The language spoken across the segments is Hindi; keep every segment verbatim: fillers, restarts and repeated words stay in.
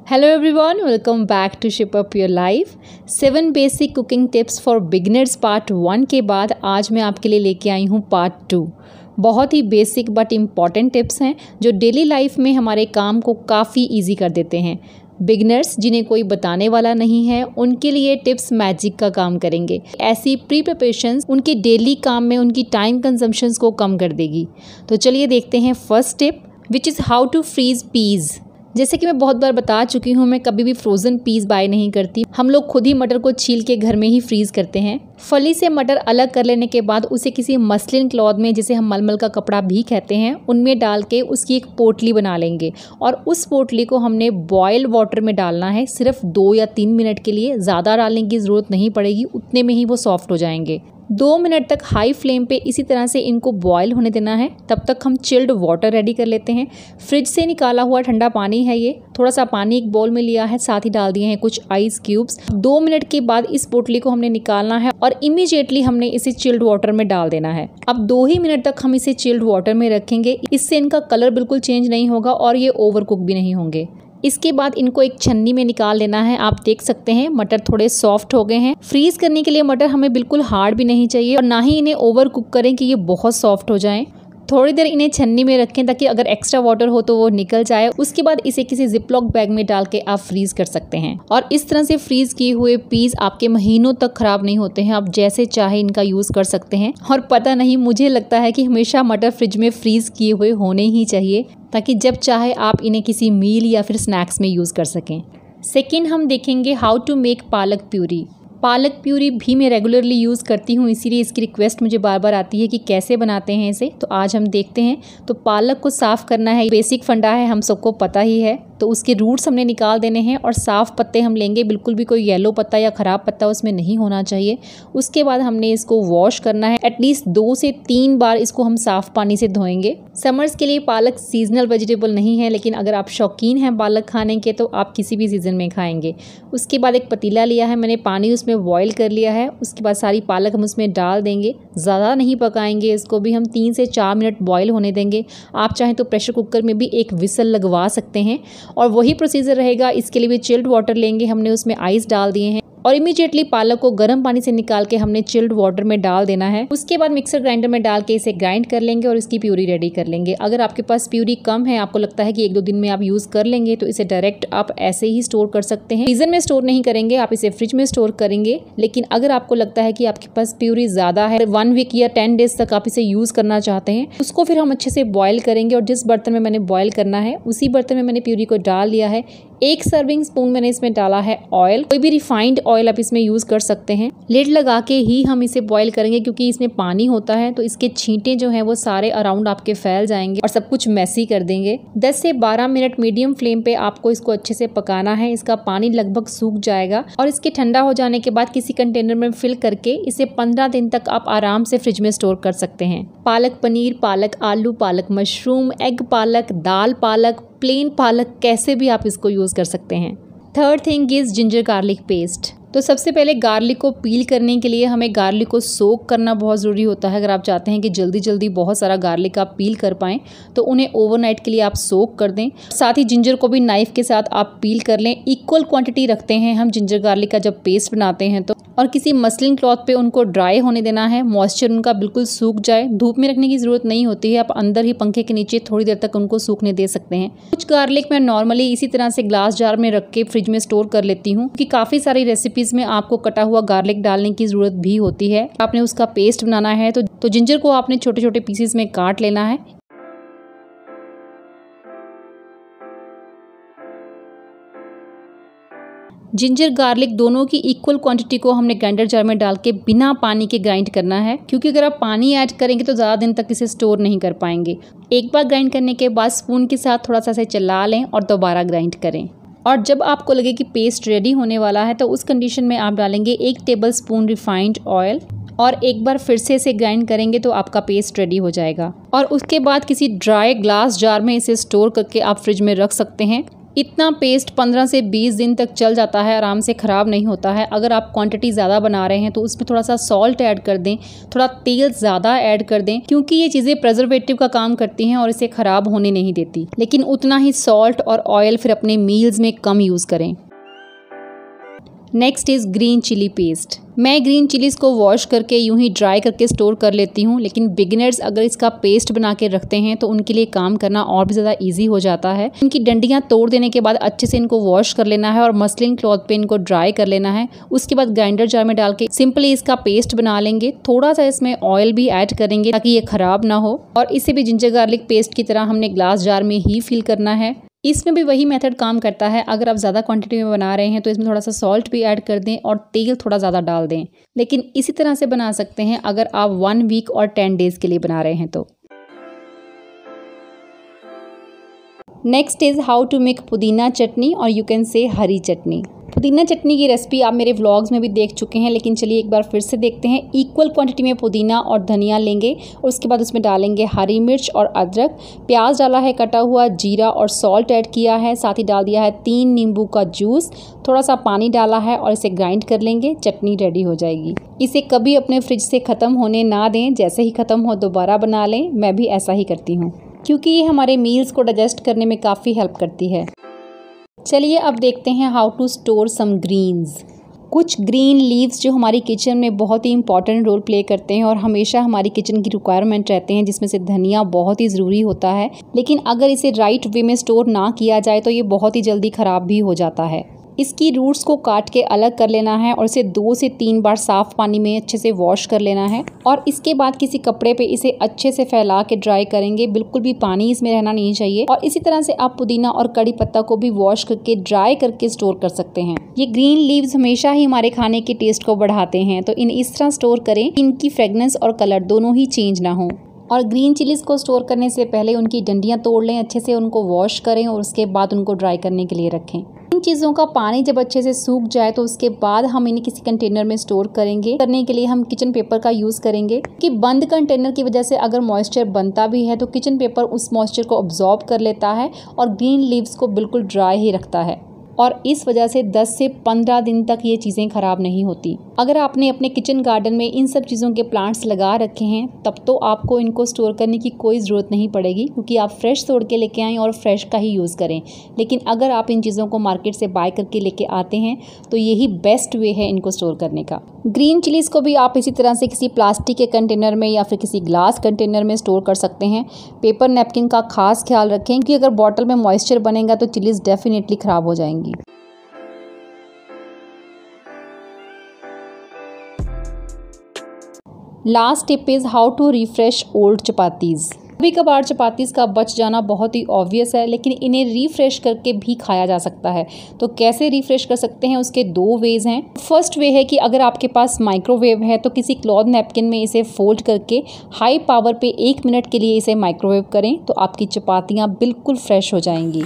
Hello everyone, welcome back to Ship Up Your Life। Seven basic cooking tips for beginners part one के बाद आज मैं आपके लिए लेके आई हूँ पार्ट टू। बहुत ही बेसिक बट इम्पॉर्टेंट टिप्स हैं जो डेली लाइफ में हमारे काम को काफ़ी इजी कर देते हैं। बिगिनर्स जिन्हें कोई बताने वाला नहीं है उनके लिए टिप्स मैजिक का काम करेंगे। ऐसी प्री प्रिपरेशंस उनके डेली काम में उनकी टाइम कंजम्पशंस को कम कर देगी। तो चलिए देखते हैं first tip, which is how to freeze peas. जैसे कि मैं बहुत बार बता चुकी हूँ, मैं कभी भी फ्रोज़न पीस बाय नहीं करती। हम लोग खुद ही मटर को छील के घर में ही फ्रीज़ करते हैं। फली से मटर अलग कर लेने के बाद उसे किसी मसलिन क्लॉथ में, जिसे हम मलमल का कपड़ा भी कहते हैं, उनमें डाल के उसकी एक पोटली बना लेंगे और उस पोटली को हमने बॉइल्ड वाटर में डालना है सिर्फ दो या तीन मिनट के लिए। ज़्यादा डालने की ज़रूरत नहीं पड़ेगी, उतने में ही वो सॉफ्ट हो जाएंगे। दो मिनट तक हाई फ्लेम पे इसी तरह से इनको बॉईल होने देना है। तब तक हम चिल्ड वाटर रेडी कर लेते हैं। फ्रिज से निकाला हुआ ठंडा पानी है ये। थोड़ा सा पानी एक बाउल में लिया है, साथ ही डाल दिए हैं कुछ आइस क्यूब्स। दो मिनट के बाद इस पोटली को हमने निकालना है और इमीडिएटली हमने इसे चिल्ड वाटर में डाल देना है। अब दो ही मिनट तक हम इसे चिल्ड वाटर में रखेंगे। इससे इनका कलर बिल्कुल चेंज नहीं होगा और ये ओवर कुक भी नहीं होंगे। इसके बाद इनको एक छन्नी में निकाल लेना है। आप देख सकते हैं मटर थोड़े सॉफ्ट हो गए हैं। फ्रीज करने के लिए मटर हमें बिल्कुल हार्ड भी नहीं चाहिए और ना ही इन्हें ओवर कुक करें कि ये बहुत सॉफ्ट हो जाएं। थोड़ी देर इन्हें छन्नी में रखें ताकि अगर एक्स्ट्रा वाटर हो तो वो निकल जाए। उसके बाद इसे किसी जिपलॉक बैग में डाल के आप फ्रीज कर सकते हैं और इस तरह से फ्रीज किए हुए पीस आपके महीनों तक खराब नहीं होते हैं। आप जैसे चाहे इनका यूज कर सकते हैं। और पता नहीं, मुझे लगता है कि हमेशा मटर फ्रिज में फ्रीज किए हुए होने ही चाहिए ताकि जब चाहे आप इन्हें किसी मील या फिर स्नैक्स में यूज कर सकें। सेकेंड हम देखेंगे हाउ टू मेक पालक प्यूरी। पालक प्यूरी भी मैं रेगुलरली यूज़ करती हूँ, इसीलिए इसकी रिक्वेस्ट मुझे बार बार आती है कि कैसे बनाते हैं इसे। तो आज हम देखते हैं। तो पालक को साफ़ करना है, बेसिक फंडा है, हम सबको पता ही है। तो उसके रूट्स हमने निकाल देने हैं और साफ़ पत्ते हम लेंगे। बिल्कुल भी कोई येलो पत्ता या ख़राब पत्ता उसमें नहीं होना चाहिए। उसके बाद हमने इसको वॉश करना है। एटलीस्ट दो से तीन बार इसको हम साफ़ पानी से धोएंगे। समर्स के लिए पालक सीजनल वेजिटेबल नहीं है, लेकिन अगर आप शौकीन हैं पालक खाने के तो आप किसी भी सीज़न में खाएंगे। उसके बाद एक पतीला लिया है, मैंने पानी उसमें बॉईल कर लिया है। उसके बाद सारी पालक हम उसमें डाल देंगे। ज़्यादा नहीं पकाएंगे इसको भी, हम तीन से चार मिनट बॉईल होने देंगे। आप चाहें तो प्रेशर कुकर में भी एक विसल लगवा सकते हैं और वही प्रोसीजर रहेगा। इसके लिए भी चिल्ड वाटर लेंगे, हमने उसमें आइस डाल दिए हैं और इमीडिएटली पालक को गर्म पानी से निकाल के हमने चिल्ड वाटर में डाल देना है। उसके बाद मिक्सर ग्राइंडर में डाल के इसे ग्राइंड कर लेंगे और इसकी प्यूरी रेडी कर लेंगे। अगर आपके पास प्यूरी कम है, आपको लगता है कि एक दो दिन में आप यूज़ कर लेंगे, तो इसे डायरेक्ट आप ऐसे ही स्टोर कर सकते हैं। फ्रीजर में स्टोर नहीं करेंगे, आप इसे फ्रिज में स्टोर करेंगे। लेकिन अगर आपको लगता है कि आपके पास प्यूरी ज़्यादा है, वन वीक या टेन डेज तक आप इसे यूज़ करना चाहते हैं, उसको फिर हम अच्छे से बॉयल करेंगे और जिस बर्तन में मैंने बॉयल करना है उसी बर्तन में मैंने प्यूरी को डाल लिया है। एक सर्विंग स्पून मैंने इसमें डाला है ऑयल। कोई भी रिफाइंड ऑयल आप इसमें यूज़ कर सकते हैं। लिड लगा के ही हम इसे बॉईल करेंगे क्योंकि इसमें पानी होता है, तो इसके छींटे जो हैं वो सारे अराउंड आपके फैल जाएंगे और सब कुछ मैसी कर देंगे। दस से बारह मिनट मीडियम फ्लेम पे आपको इसको अच्छे से पकाना है। इसका पानी लगभग सूख जाएगा और इसके ठंडा हो जाने के बाद किसी कंटेनर में फिल करके इसे पंद्रह दिन तक आप आराम से फ्रिज में स्टोर कर सकते हैं। पालक पनीर, पालक आलू, पालक मशरूम, एग पालक, दाल पालक, प्लेन पालक, कैसे भी आप इसको यूज़ कर सकते हैं। Third thing is ginger garlic paste. तो सबसे पहले गार्लिक को पील करने के लिए हमें गार्लिक को सोक करना बहुत ज़रूरी होता है। अगर आप चाहते हैं कि जल्दी जल्दी बहुत सारा गार्लिक आप पील कर पाएँ तो उन्हें ओवरनाइट के लिए आप सोक कर दें। साथ ही जिंजर को भी नाइफ़ के साथ आप पील कर लें। इक्वल क्वांटिटी रखते हैं हम जिंजर गार्लिक का जब पेस्ट बनाते हैं तो, और किसी मसलिन क्लॉथ पे उनको ड्राई होने देना है। मॉइस्चर उनका बिल्कुल सूख जाए। धूप में रखने की ज़रूरत नहीं होती है, आप अंदर ही पंखे के नीचे थोड़ी देर तक उनको सूखने दे सकते हैं। कुछ गार्लिक मैं नॉर्मली इसी तरह से ग्लास जार में रख के फ्रिज में स्टोर कर लेती हूँ क्योंकि काफ़ी सारी रेसिपीज़ में आपको कटा हुआ गार्लिक डालने की ज़रूरत भी होती है। आपने उसका पेस्ट बनाना है तो, तो जिंजर को आपने छोटे छोटे पीसेस में काट लेना है। जिंजर गार्लिक दोनों की इक्वल क्वांटिटी को हमने ग्राइंडर जार में डाल के बिना पानी के ग्राइंड करना है, क्योंकि अगर आप पानी ऐड करेंगे तो ज़्यादा दिन तक इसे स्टोर नहीं कर पाएंगे। एक बार ग्राइंड करने के बाद स्पून के साथ थोड़ा सा इसे चला लें और दोबारा ग्राइंड करें। और जब आपको लगे कि पेस्ट रेडी होने वाला है तो उस कंडीशन में आप डालेंगे एक टेबल स्पून रिफाइंड ऑयल और एक बार फिर से इसे ग्राइंड करेंगे तो आपका पेस्ट रेडी हो जाएगा। और उसके बाद किसी ड्राई ग्लास जार में इसे स्टोर करके आप फ्रिज में रख सकते हैं। इतना पेस्ट पंद्रह से बीस दिन तक चल जाता है, आराम से ख़राब नहीं होता है। अगर आप क्वांटिटी ज़्यादा बना रहे हैं तो उसमें थोड़ा सा सॉल्ट ऐड कर दें, थोड़ा तेल ज़्यादा ऐड कर दें, क्योंकि ये चीज़ें प्रिजर्वेटिव का काम करती हैं और इसे ख़राब होने नहीं देती। लेकिन उतना ही सॉल्ट और ऑयल फिर अपने मील्स में कम यूज़ करें। Next is green chilli paste. मैं ग्रीन चिलीज़ को वॉश करके यूं ही ड्राई करके स्टोर कर लेती हूं, लेकिन बिगिनर्स अगर इसका पेस्ट बना के रखते हैं तो उनके लिए काम करना और भी ज़्यादा इजी हो जाता है। इनकी डंडियां तोड़ देने के बाद अच्छे से इनको वॉश कर लेना है और मसलिन क्लॉथ पे इनको ड्राई कर लेना है। उसके बाद ग्राइंडर जार में डाल के सिंपली इसका पेस्ट बना लेंगे। थोड़ा सा इसमें ऑयल भी ऐड करेंगे ताकि ये ख़राब ना हो, और इसे भी जिंजर गार्लिक पेस्ट की तरह हमने ग्लास जार में ही फिल करना है। इसमें भी वही मेथड काम करता है। अगर आप ज़्यादा क्वांटिटी में बना रहे हैं तो इसमें थोड़ा सा सॉल्ट भी ऐड कर दें और तेल थोड़ा ज़्यादा डाल दें। लेकिन इसी तरह से बना सकते हैं अगर आप वन वीक और टेन डेज़ के लिए बना रहे हैं तो। Next is how to make pudina chutney, और यू कैन से हरी चटनी। पुदीना चटनी की रेसिपी आप मेरे व्लॉग्स में भी देख चुके हैं, लेकिन चलिए एक बार फिर से देखते हैं। इक्वल क्वांटिटी में पुदीना और धनिया लेंगे और उसके बाद उसमें डालेंगे हरी मिर्च और अदरक, प्याज डाला है कटा हुआ, जीरा और सॉल्ट ऐड किया है, साथ ही डाल दिया है तीन नींबू का जूस, थोड़ा सा पानी डाला है और इसे ग्राइंड कर लेंगे। चटनी रेडी हो जाएगी। इसे कभी अपने फ्रिज से ख़त्म होने ना दें, जैसे ही ख़त्म हो दोबारा बना लें। मैं भी ऐसा ही करती हूँ क्योंकि ये हमारे मील्स को डाइजेस्ट करने में काफ़ी हेल्प करती है। चलिए अब देखते हैं how to store some greens. कुछ ग्रीन लीव्स जो हमारी किचन में बहुत ही इंपॉर्टेंट रोल प्ले करते हैं और हमेशा हमारी किचन की रिक्वायरमेंट रहते हैं, जिसमें से धनिया बहुत ही ज़रूरी होता है। लेकिन अगर इसे राइट वे में स्टोर ना किया जाए तो ये बहुत ही जल्दी ख़राब भी हो जाता है। इसकी रूट्स को काट के अलग कर लेना है और इसे दो से तीन बार साफ़ पानी में अच्छे से वॉश कर लेना है, और इसके बाद किसी कपड़े पे इसे अच्छे से फैला के ड्राई करेंगे। बिल्कुल भी पानी इसमें रहना नहीं चाहिए। और इसी तरह से आप पुदीना और कड़ी पत्ता को भी वॉश करके ड्राई करके स्टोर कर सकते हैं। ये ग्रीन लीव्स हमेशा ही हमारे खाने के टेस्ट को बढ़ाते हैं, तो इन इस तरह स्टोर करें कि इनकी फ्रेगनेंस और कलर दोनों ही चेंज ना हो। और ग्रीन चिलीज़ को स्टोर करने से पहले उनकी डंडियाँ तोड़ लें, अच्छे से उनको वॉश करें और उसके बाद उनको ड्राई करने के लिए रखें। इन चीज़ों का पानी जब अच्छे से सूख जाए तो उसके बाद हम इन्हें किसी कंटेनर में स्टोर करेंगे। करने के लिए हम किचन पेपर का यूज़ करेंगे कि बंद कंटेनर की वजह से अगर मॉइस्चर बनता भी है तो किचन पेपर उस मॉइस्चर को अब्जॉर्ब कर लेता है और ग्रीन लीव्स को बिल्कुल ड्राई ही रखता है, और इस वजह से दस से पंद्रह दिन तक ये चीज़ें ख़राब नहीं होती। अगर आपने अपने किचन गार्डन में इन सब चीज़ों के प्लांट्स लगा रखे हैं तब तो आपको इनको स्टोर करने की कोई ज़रूरत नहीं पड़ेगी, क्योंकि आप फ्रेश तोड़ के लेके आएँ और फ्रेश का ही यूज़ करें। लेकिन अगर आप इन चीज़ों को मार्केट से बाय करके लेके आते हैं तो यही बेस्ट वे है इनको स्टोर करने का। ग्रीन चिलीज़ को भी आप इसी तरह से किसी प्लास्टिक के कंटेनर में या फिर किसी ग्लास कंटेनर में स्टोर कर सकते हैं। पेपर नैपकिन का खास ख्याल रखें कि अगर बॉटल में मॉइस्चर बनेगा तो चिलीज़ डेफिनेटली ख़राब हो जाएंगी। Last tip is how to refresh old chapatis. कभी कभार चपातीज़ का बच जाना बहुत ही ऑब्वियस है, लेकिन इन्हें रिफ्रेश करके भी खाया जा सकता है। तो कैसे रिफ्रेश कर सकते हैं, उसके दो वेज हैं। फर्स्ट वे है कि अगर आपके पास माइक्रोवेव है तो किसी क्लॉथ नैपकिन में इसे फोल्ड करके हाई पावर पे एक मिनट के लिए इसे माइक्रोवेव करें तो आपकी चपातियाँ बिल्कुल फ्रेश हो जाएंगी।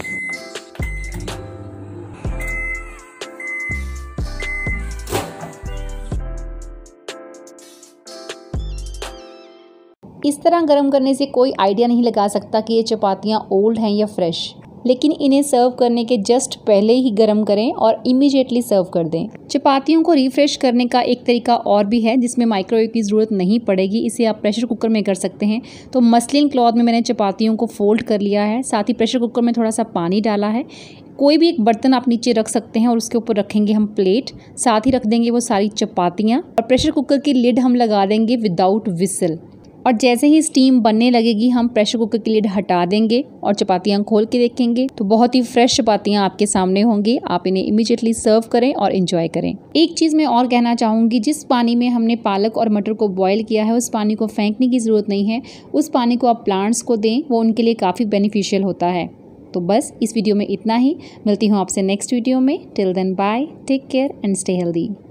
इस तरह गर्म करने से कोई आइडिया नहीं लगा सकता कि ये चपातियाँ ओल्ड हैं या फ्रेश, लेकिन इन्हें सर्व करने के जस्ट पहले ही गर्म करें और इमीडिएटली सर्व कर दें। चपातियों को रिफ्रेश करने का एक तरीका और भी है जिसमें माइक्रोवेव की ज़रूरत नहीं पड़ेगी। इसे आप प्रेशर कुकर में कर सकते हैं। तो मसलिन क्लॉथ में मैंने चपातियों को फोल्ड कर लिया है, साथ ही प्रेशर कुकर में थोड़ा सा पानी डाला है। कोई भी एक बर्तन आप नीचे रख सकते हैं और उसके ऊपर रखेंगे हम प्लेट, साथ ही रख देंगे वो सारी चपातियाँ, और प्रेशर कुकर की लिड हम लगा देंगे विदाउट विसल। और जैसे ही स्टीम बनने लगेगी हम प्रेशर कुकर की लिड हटा देंगे और चपातियाँ खोल के देखेंगे तो बहुत ही फ्रेश चपातियाँ आपके सामने होंगी। आप इन्हें इमीडिएटली सर्व करें और एंजॉय करें। एक चीज़ मैं और कहना चाहूँगी, जिस पानी में हमने पालक और मटर को बॉईल किया है उस पानी को फेंकने की ज़रूरत नहीं है। उस पानी को आप प्लांट्स को दें, वो उनके लिए काफ़ी बेनिफिशियल होता है। तो बस इस वीडियो में इतना ही। मिलती हूँ आपसे नेक्स्ट वीडियो में। Till then bye, take care and stay healthy.